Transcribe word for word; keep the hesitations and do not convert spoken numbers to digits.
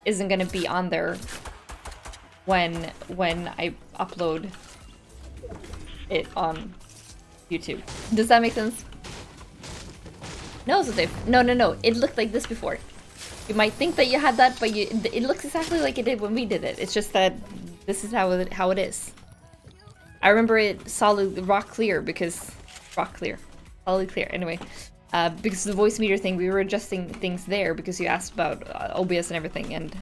isn't gonna be on there when when I upload it on YouTube. Does that make sense? No, so they no no no. It looked like this before. You might think that you had that, but you it looks exactly like it did when we did it. It's just that this is how it how it is. I remember it solid rock clear because rock clear, solid clear. Anyway, uh, because the voice meter thing, we were adjusting things there because you asked about uh, O B S and everything, and